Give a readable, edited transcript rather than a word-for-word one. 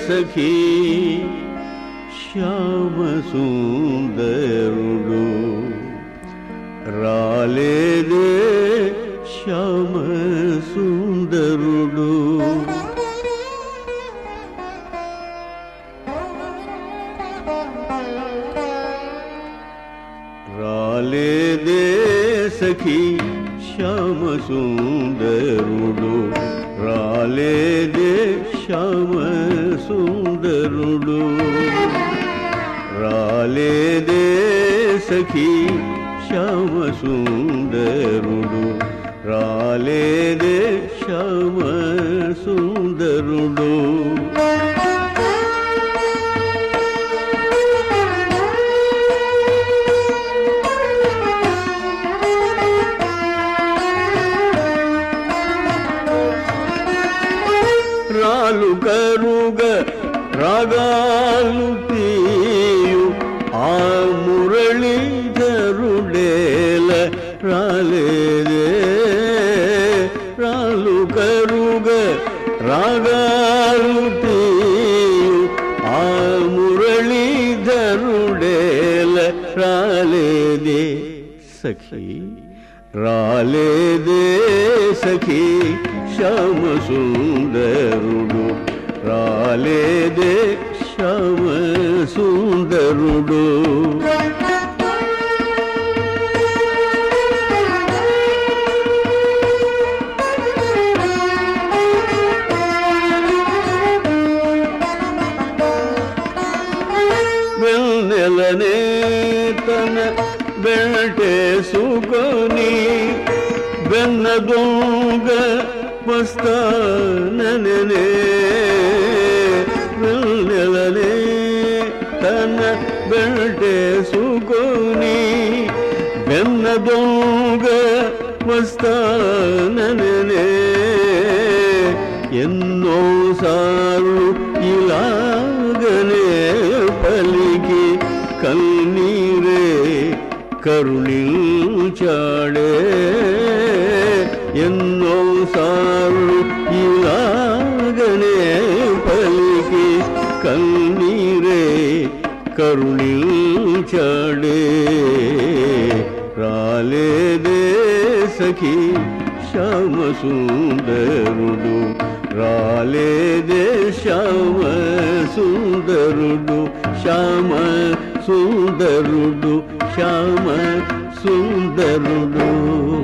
సఖీ శ్యామ సుందరుడు రాలేదే శ్యామ సుందరుడు రాలేదే సఖీ శ్యామ సుందరుడు రాలేదే శ్యామ సుందరుడు రాలేదే సఖీ శ్యామ సుందరుడు రాలేదే శ్యామ సుందరుడు రాలు కరుగ రాగాలు తీయు ఆ మురళీధరుడేల రాలేదే రాలు కరుగ రాగాలు తీయు ఆ మురళీధరుడేల రాలేదే సఖీ రాలేదే సఖీ శ్యామ సుందరుడు రాలేదే శ్యామ సుందరుడు వెన్నెలనే తన వెంటేసుకొని వెన్న దొంగ వస్తాననే వెన్నెలనే తన వెంటేసుకొని వెన్న దొంగ వస్తాననే ఎన్నోసార్లు ఇలాగనే పలికి కన్నీరే కరుణించాడే ఎన్నోసార్లు ఇలాగనే పలికి కన్నీరే కరుణించాడే రాలేదే సఖీ శ్యామ సుందరుడు రాలేదే శ్యామ సుందరుడు శ్యామ సుందరుడు శ్యామ సుందరుడు